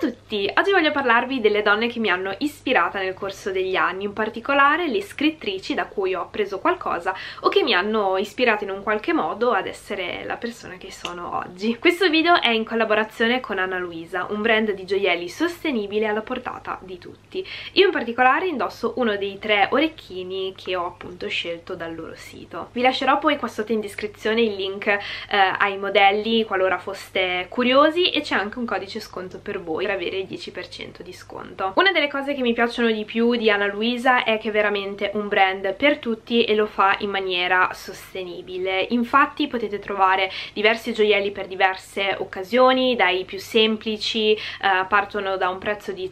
tutti! Oggi voglio parlarvi delle donne che mi hanno ispirata nel corso degli anni, in particolare le scrittrici da cui ho appreso qualcosa o che mi hanno ispirato in un qualche modo ad essere la persona che sono oggi. Questo video è in collaborazione con Ana Luisa, un brand di gioielli sostenibile alla portata di tutti. Io in particolare indosso uno dei 3 orecchini che ho appunto scelto dal loro sito. Vi lascerò poi qua sotto in descrizione il link ai modelli qualora foste curiosi, e c'è anche un codice sconto per voi per avere il 10% di sconto. Una delle cose che mi piacciono di più di Ana Luisa è che è veramente un brand per tutti e lo fa in maniera sostenibile. Infatti potete trovare diversi gioielli per diverse occasioni, dai più semplici, partono da un prezzo di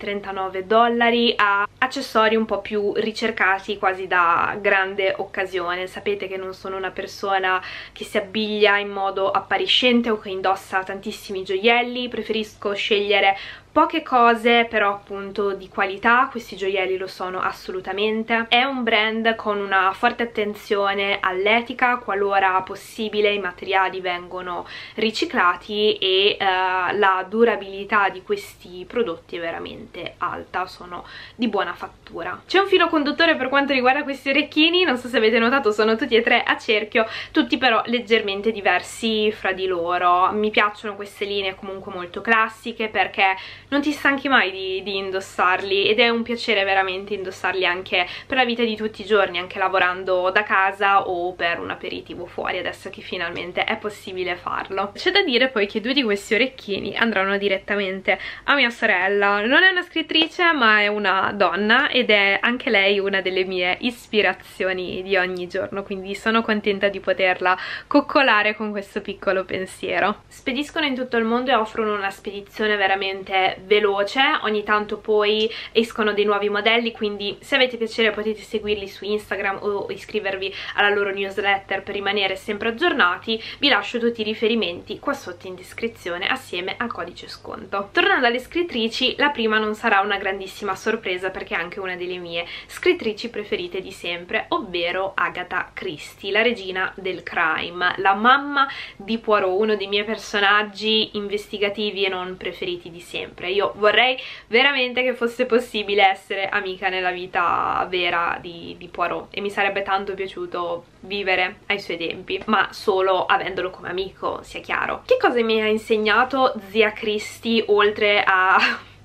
$39 a accessori un po' più ricercati, quasi da grande occasione. Sapete che non sono una persona che si abbiglia in modo appariscente o che indossa tantissimi gioielli, preferisco scegliere poche cose però appunto di qualità. Questi gioielli lo sono assolutamente. È un brand con una forte attenzione all'etica, qualora possibile i materiali vengono riciclati, e la durabilità di questi prodotti è veramente alta, sono di buona fattura. C'è un filo conduttore per quanto riguarda questi orecchini, non so se avete notato, sono tutti e 3 a cerchio, tutti però leggermente diversi fra di loro. Mi piacciono queste linee comunque molto classiche perché non ti stanchi mai di indossarli, ed è un piacere veramente indossarli anche per la vita di tutti i giorni, anche lavorando da casa o per un aperitivo fuori, adesso che finalmente è possibile farlo. C'è da dire poi che 2 di questi orecchini andranno direttamente a mia sorella. Non è una scrittrice ma è una donna ed è anche lei una delle mie ispirazioni di ogni giorno, quindi sono contenta di poterla coccolare con questo piccolo pensiero. Spediscono in tutto il mondo e offrono una spedizione veramente veloce, ogni tanto poi escono dei nuovi modelli, quindi se avete piacere potete seguirli su Instagram o iscrivervi alla loro newsletter per rimanere sempre aggiornati. Vi lascio tutti i riferimenti qua sotto in descrizione assieme al codice sconto. Tornando alle scrittrici, la prima non sarà una grandissima sorpresa perché è anche una delle mie scrittrici preferite di sempre, ovvero Agatha Christie, la regina del crime, la mamma di Poirot, uno dei miei personaggi investigativi e non preferiti di sempre. Io vorrei veramente che fosse possibile essere amica nella vita vera di Poirot, e mi sarebbe tanto piaciuto vivere ai suoi tempi, ma solo avendolo come amico, sia chiaro. Che cosa mi ha insegnato zia Christie oltre a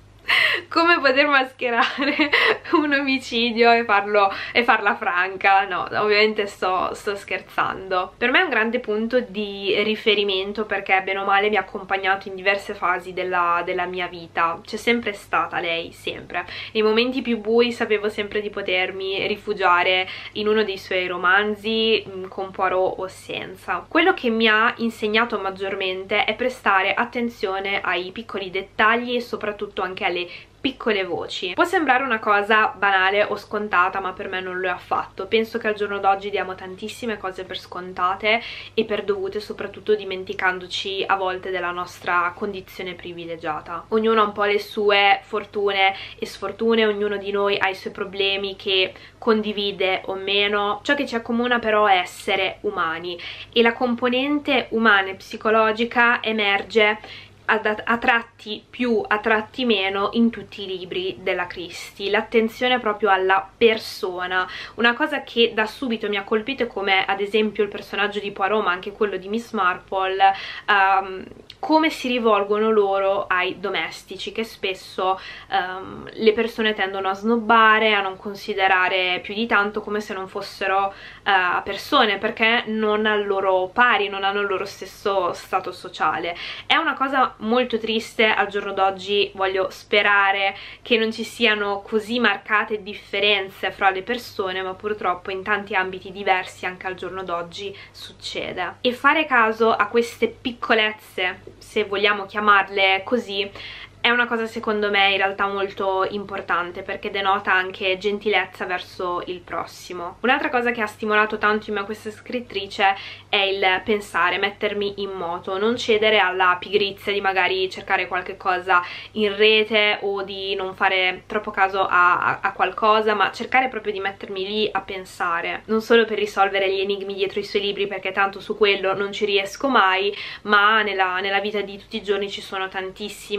come poter mascherare un omicidio e farla franca? No, ovviamente sto scherzando. Per me è un grande punto di riferimento perché bene o male mi ha accompagnato in diverse fasi della mia vita. C'è sempre stata lei, sempre. Nei momenti più bui sapevo sempre di potermi rifugiare in uno dei suoi romanzi, con Poirot o senza. Quello che mi ha insegnato maggiormente è prestare attenzione ai piccoli dettagli e soprattutto anche alle piccole voci. Può sembrare una cosa banale o scontata, ma per me non lo è affatto. Penso che al giorno d'oggi diamo tantissime cose per scontate e per dovute, soprattutto dimenticandoci a volte della nostra condizione privilegiata. Ognuno ha un po' le sue fortune e sfortune, ognuno di noi ha i suoi problemi che condivide o meno. Ciò che ci accomuna però è essere umani, e la componente umana e psicologica emerge a tratti più, a tratti meno in tutti i libri della Christie. L'attenzione proprio alla persona, una cosa che da subito mi ha colpito è come ad esempio il personaggio di Poirot, ma anche quello di Miss Marple, come si rivolgono loro ai domestici, che spesso le persone tendono a snobbare, a non considerare più di tanto, come se non fossero persone, perché non al loro pari, non hanno il loro stesso stato sociale. È una cosa molto triste al giorno d'oggi. Voglio sperare che non ci siano così marcate differenze fra le persone, ma purtroppo in tanti ambiti diversi anche al giorno d'oggi succede. E fare caso a queste piccolezze, se vogliamo chiamarle così, è una cosa secondo me in realtà molto importante, perché denota anche gentilezza verso il prossimo. Un'altra cosa che ha stimolato tanto in me questa scrittrice è il pensare, mettermi in moto, non cedere alla pigrizia di magari cercare qualche cosa in rete o di non fare troppo caso a qualcosa, ma cercare proprio di mettermi lì a pensare, non solo per risolvere gli enigmi dietro i suoi libri, perché tanto su quello non ci riesco mai, ma nella vita di tutti i giorni ci sono tantissime occasioni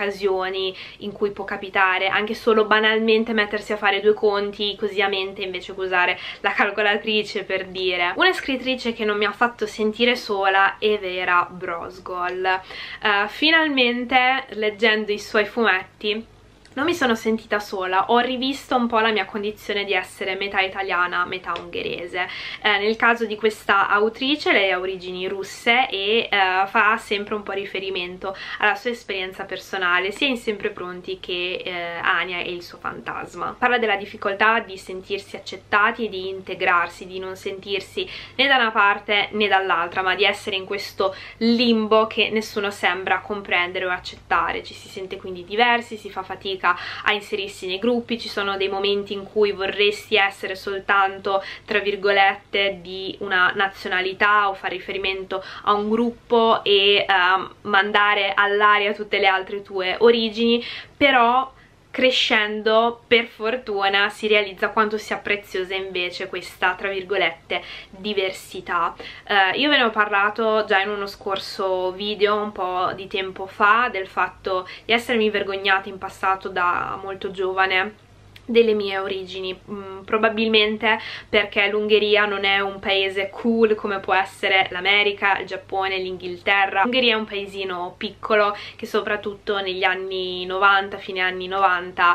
occasioni in cui può capitare anche solo banalmente mettersi a fare due conti così a mente invece che usare la calcolatrice, per dire. Una scrittrice che non mi ha fatto sentire sola è Vera Brosgol. Finalmente, leggendo i suoi fumetti, non mi sono sentita sola, ho rivisto un po' la mia condizione di essere metà italiana, metà ungherese. Nel caso di questa autrice, lei ha origini russe e fa sempre un po' riferimento alla sua esperienza personale, sia in Sempre Pronti che Anya e il suo fantasma. Parla della difficoltà di sentirsi accettati e di integrarsi, di non sentirsi né da una parte né dall'altra, ma di essere in questo limbo che nessuno sembra comprendere o accettare. Ci si sente quindi diversi, si fa fatica a inserirsi nei gruppi, ci sono dei momenti in cui vorresti essere soltanto, tra virgolette, di una nazionalità o fare riferimento a un gruppo e mandare all'aria tutte le altre tue origini, però crescendo, per fortuna, si realizza quanto sia preziosa invece questa, tra virgolette, diversità. Io ve ne ho parlato già in uno scorso video un po' di tempo fa, del fatto di essermi vergognata in passato da molto giovane delle mie origini, probabilmente perché l'Ungheria non è un paese cool come può essere l'America, il Giappone, l'Inghilterra. L'Ungheria è un paesino piccolo che soprattutto negli anni 90, fine anni 90,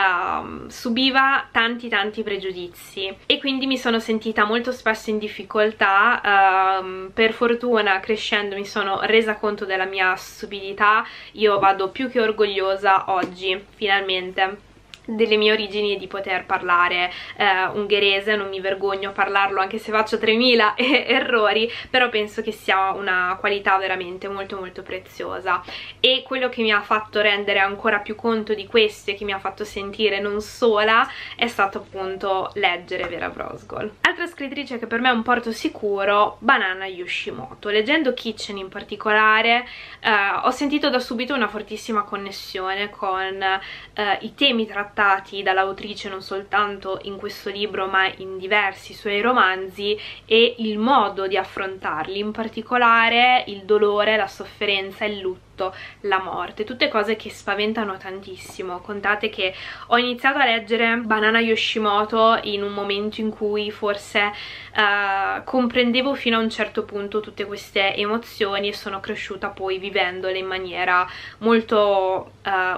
subiva tanti pregiudizi e quindi mi sono sentita molto spesso in difficoltà. Per fortuna, crescendo, mi sono resa conto della mia stupidità. Io vado più che orgogliosa oggi, finalmente, delle mie origini e di poter parlare ungherese. Non mi vergogno a parlarlo anche se faccio 3000 errori, però penso che sia una qualità veramente molto preziosa. E quello che mi ha fatto rendere ancora più conto di questo e che mi ha fatto sentire non sola è stato appunto leggere Vera Brosgol. Altra scrittrice che per me è un porto sicuro, Banana Yoshimoto. Leggendo Kitchen in particolare ho sentito da subito una fortissima connessione con i temi trattati dall'autrice, non soltanto in questo libro ma in diversi suoi romanzi, e il modo di affrontarli, in particolare il dolore, la sofferenza, il lutto, la morte, tutte cose che spaventano tantissimo. Contate che ho iniziato a leggere Banana Yoshimoto in un momento in cui forse comprendevo fino a un certo punto tutte queste emozioni e sono cresciuta poi vivendole in maniera molto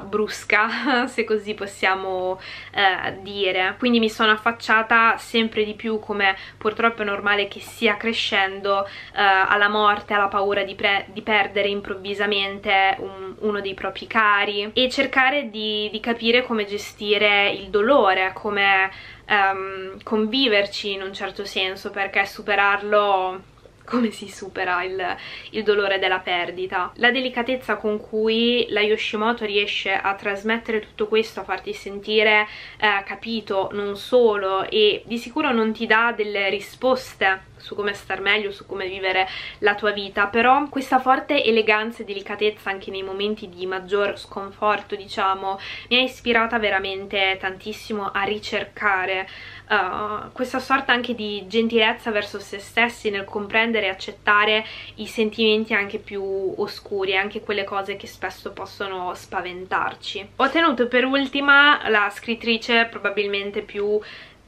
brusca, se così possiamo dire. Quindi mi sono affacciata sempre di più, come purtroppo è normale che sia crescendo, alla morte, alla paura di perdere improvvisamente uno dei propri cari, e cercare di capire come gestire il dolore, come conviverci in un certo senso, perché superarlo, come si supera il dolore della perdita. La delicatezza con cui la Yoshimoto riesce a trasmettere tutto questo, a farti sentire capito, non solo, e di sicuro non ti dà delle risposte su come star meglio, su come vivere la tua vita, però questa forte eleganza e delicatezza anche nei momenti di maggior sconforto, diciamo, mi ha ispirata veramente tantissimo a ricercare questa sorta anche di gentilezza verso se stessi nel comprendere e accettare i sentimenti anche più oscuri, anche quelle cose che spesso possono spaventarci. Ho tenuto per ultima la scrittrice probabilmente più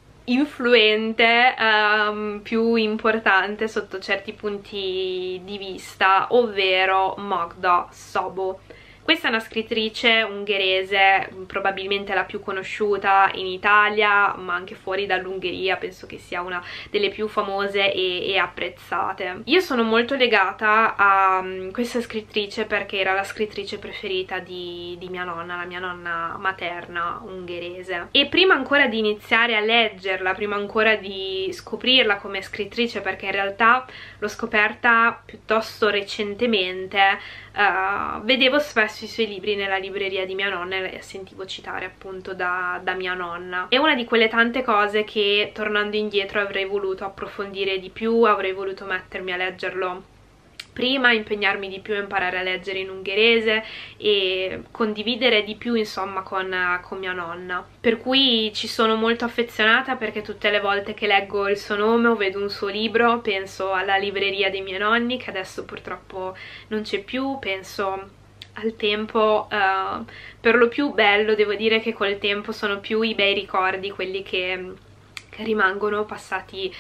influente, più importante sotto certi punti di vista, ovvero Magda Szabó. Questa è una scrittrice ungherese, probabilmente la più conosciuta in Italia, ma anche fuori dall'Ungheria. Penso che sia una delle più famose e apprezzate. Io sono molto legata a questa scrittrice perché era la scrittrice preferita di mia nonna, la mia nonna materna ungherese. E prima ancora di iniziare a leggerla, prima ancora di scoprirla come scrittrice, perché in realtà l'ho scoperta piuttosto recentemente, vedevo spesso i suoi libri nella libreria di mia nonna e la sentivo citare appunto da mia nonna. È una di quelle tante cose che, tornando indietro, avrei voluto approfondire di più, avrei voluto mettermi a leggerlo prima, impegnarmi di più a imparare a leggere in ungherese e condividere di più, insomma, con mia nonna. Per cui ci sono molto affezionata, perché tutte le volte che leggo il suo nome o vedo un suo libro penso alla libreria dei miei nonni, che adesso purtroppo non c'è più, penso al tempo, per lo più bello. Devo dire che col tempo sono più i bei ricordi quelli che rimangono passati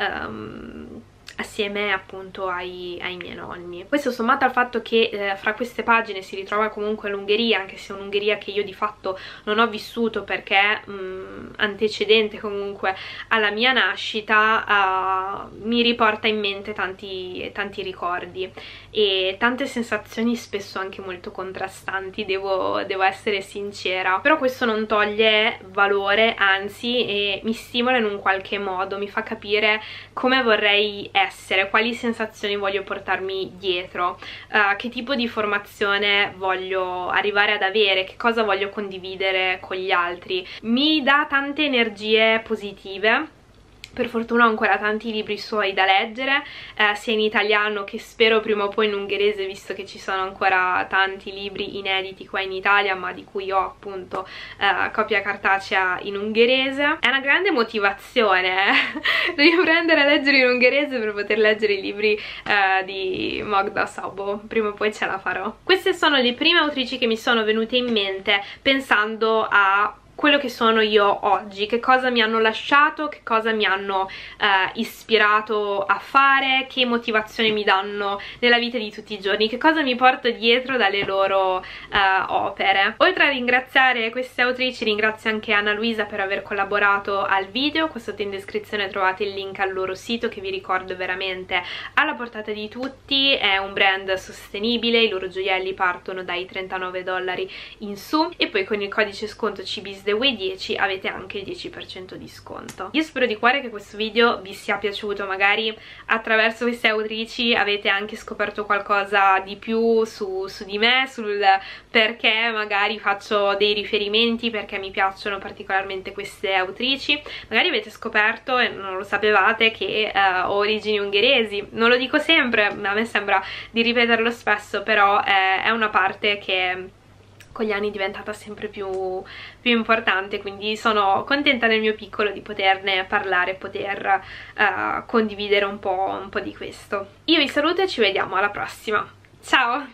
assieme appunto ai miei nonni. Questo sommato al fatto che fra queste pagine si ritrova comunque l'Ungheria, anche se è un'Ungheria che io di fatto non ho vissuto perché antecedente comunque alla mia nascita, mi riporta in mente tanti ricordi e tante sensazioni spesso anche molto contrastanti, devo essere sincera. Però questo non toglie valore, anzi, e mi stimola in un qualche modo, mi fa capire come vorrei essere, quali sensazioni voglio portarmi dietro, che tipo di formazione voglio arrivare ad avere, che cosa voglio condividere con gli altri. Mi dà tante energie positive. Per fortuna ho ancora tanti libri suoi da leggere, sia in italiano che spero prima o poi in ungherese, visto che ci sono ancora tanti libri inediti qua in Italia, ma di cui ho appunto copia cartacea in ungherese. È una grande motivazione riprendere a leggere in ungherese per poter leggere i libri di Magda Szabó. Prima o poi ce la farò. Queste sono le prime autrici che mi sono venute in mente pensando a quello che sono io oggi, che cosa mi hanno lasciato, che cosa mi hanno ispirato a fare, che motivazione mi danno nella vita di tutti i giorni, che cosa mi porto dietro dalle loro opere. Oltre a ringraziare queste autrici, ringrazio anche Anna Luisa per aver collaborato al video. Qua sotto in descrizione trovate il link al loro sito, che vi ricordo veramente alla portata di tutti. È un brand sostenibile, i loro gioielli partono dai $39 in su, e poi con il codice sconto CBizTheWay10 avete anche il 10% di sconto. Io spero di cuore che questo video vi sia piaciuto, magari attraverso queste autrici avete anche scoperto qualcosa di più su di me, sul perché magari faccio dei riferimenti, perché mi piacciono particolarmente queste autrici. Magari avete scoperto, e non lo sapevate, che ho origini ungheresi. Non lo dico sempre, a me sembra di ripeterlo spesso, però è una parte che con gli anni è diventata sempre più importante, quindi sono contenta nel mio piccolo di poterne parlare, poter condividere un po' di questo. Io vi saluto e ci vediamo alla prossima. Ciao!